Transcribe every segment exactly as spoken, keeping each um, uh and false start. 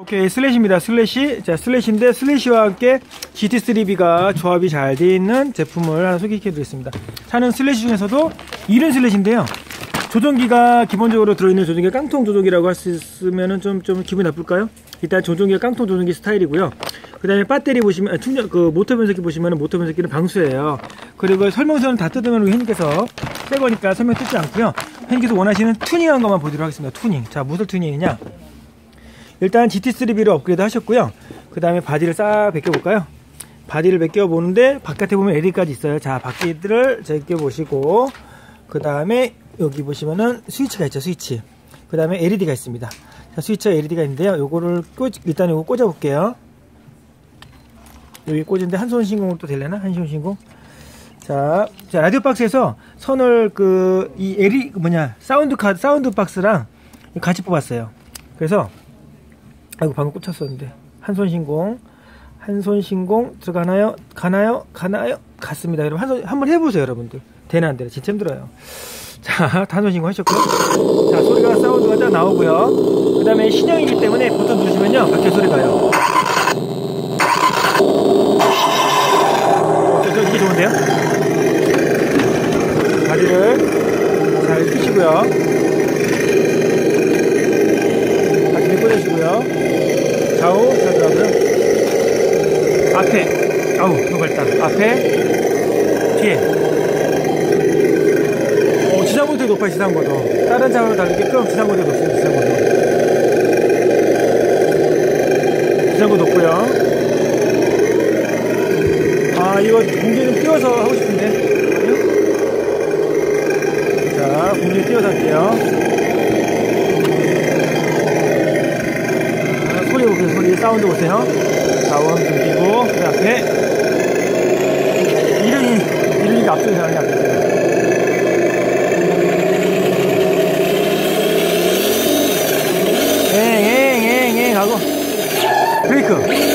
오케이, 슬래시입니다. 슬래시. 자, 슬래시인데 슬래시와 함께 지티 쓰리 비가 조합이 잘 되어 있는 제품을 하나 소개해 드리겠습니다. 차는 슬래시 중에서도 이륜 슬래시인데요. 조종기가 기본적으로 들어있는 조종기가 깡통 조종기라고 할 수 있으면은 좀, 좀 기분이 나쁠까요? 일단 조종기가 깡통 조종기 스타일이고요. 그 다음에 배터리 보시면, 충전, 그 모터 변속기 보시면은 모터 변속기는 방수예요. 그리고 설명서는 다 뜯으면 우리 회원님께서 새 거니까 설명 뜯지 않고요. 회원님께서 원하시는 튜닝한 것만 보도록 하겠습니다. 튜닝. 자, 무슨 튜닝이냐? 일단 지티 쓰리 비로 업그레이드 하셨고요. 그 다음에 바디를 싹 벗겨볼까요? 바디를 벗겨보는데 바깥에 보면 엘이디까지 있어요. 자, 바퀴들을 벗겨보시고 그 다음에 여기 보시면은 스위치가 있죠. 스위치. 그 다음에 엘이디가 있습니다. 자, 스위치와 엘이디가 있는데요. 요거를 꽂, 일단 요거 꽂아 볼게요. 여기 꽂은데 한 손 신공으로 또 되려나? 한 손 신공. 자, 자, 라디오 박스에서 선을 그, 이 엘이, 뭐냐, 사운드 카드, 사운드 박스랑 같이 뽑았어요. 그래서, 아이고, 방금 꽂혔었는데. 한 손 신공. 한 손 신공 들어가나요? 가나요? 가나요? 갔습니다. 여러분, 한 손, 한번 해보세요, 여러분들. 되나 안 되나? 진짜 힘들어요. 자, 한 손 신공 하셨고요. 자, 소리가, 사운드가 딱 나오고요. 그 다음에 신형이기 때문에 버튼 누르시면요, 밖에 소리가 나요. 저, 저, 이게 좋은데요? 다리를 잘 펴시고요. 바퀴를 꽂으시고요. 좌우 잘 들어가고요. 앞에, 아우, 너무 밝다. 앞에, 뒤에. 오, 지상고도 높아요, 지상고도. 다른 차로 다르게끔 지상고도 높습니다, 지상고도. 지상고 높고요. 아, 이거 공기 좀 띄워서 하고 싶은데. 자, 공기 띄워서 할게요. 자, 소리 보세요, 소리. 사운드 보세요. 좌우 한번 띄고, 그 앞에. 이름이, 이름이 앞쪽에 사람이 앞쪽에. 엥엥엥엥 하고. 브레이크.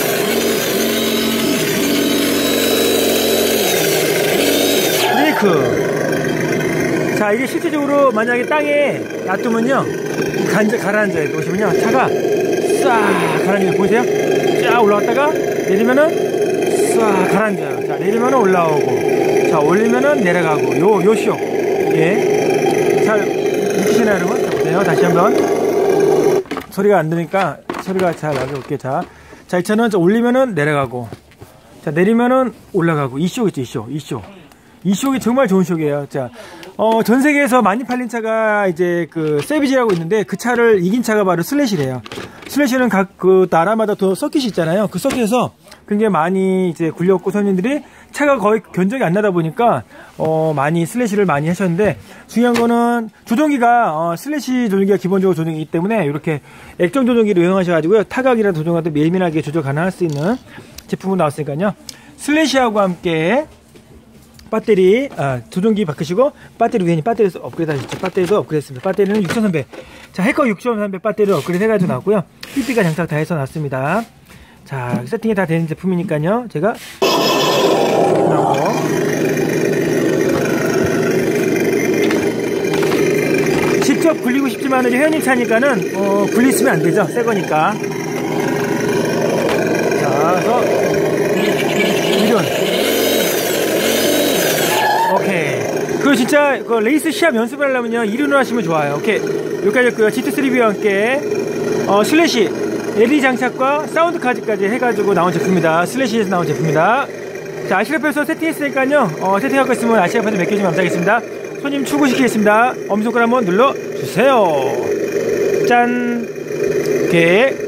자, 이게 실질적으로 만약에 땅에 놔두면요, 간자, 가라앉아요. 보시면요, 차가 싹 가라앉아요. 보이세요? 쫙 올라갔다가 내리면은 싹 가라앉아요. 자, 내리면은 올라오고, 자, 올리면은 내려가고, 요, 요 쇼. 예. 잘 느끼시나요, 여러분? 자, 보세요. 다시 한번. 소리가 안 들으니까 소리가 잘 나게 볼게요. 자, 자, 이 차는 올리면은 내려가고, 자, 내리면은 올라가고, 이 쇼 있죠, 이 쇼. 이 쇼. 이 쇼이 정말 좋은 쇼이에요. 자, 어, 전 세계에서 많이 팔린 차가 이제 그 세비지라고 있는데 그 차를 이긴 차가 바로 슬래시래요. 슬래시는 각 그 나라마다 또 서킷이 있잖아요. 그 서킷에서 굉장히 많이 이제 굴렸고 손님들이 차가 거의 견적이 안 나다 보니까 어, 많이 슬래시를 많이 하셨는데 중요한 거는 조종기가 어, 슬래시 조종기가 기본적으로 조종이기 때문에 이렇게 액정 조종기를 이용하셔가지고요. 타각이나 조종할 때 예민하게 조절 가능할 수 있는 제품으로 나왔으니까요. 슬래시하고 함께 배터리, 아, 조종기 바꾸시고, 배터리 위에 배터리에서 업그레이드 하셨죠. 배터리도 업그레이드 했습니다. 배터리는 육천삼 백. 자, 해커 육천삼 백 배터리를 업그레이드 해가지고 나왔고요. 피피가 장착 다 해서 나왔습니다. 자, 세팅이 다 되는 제품이니까요. 제가, 나오고. 직접 굴리고 싶지만, 우리 회원님 차니까는, 어, 굴리시면 안 되죠. 새 거니까. 자, 그래서, 이런. 오케이. 그거 진짜 그 레이스 시합 연습을 하려면요 이륜으로 하시면 좋아요. 오케이. 여기까지 했고요. 지티 쓰리 비와 함께 어, 슬래시 엘이디 장착과 사운드 카드까지 해가지고 나온 제품입니다. 슬래시에서 나온 제품입니다. 자, 아시라프에서 세팅했으니까요. 어, 세팅하고 있으면 아시라프에서 맡겨주시면 감사하겠습니다. 손님 출고시키겠습니다. 엄지손가락 한번 눌러주세요. 짠. 오케이.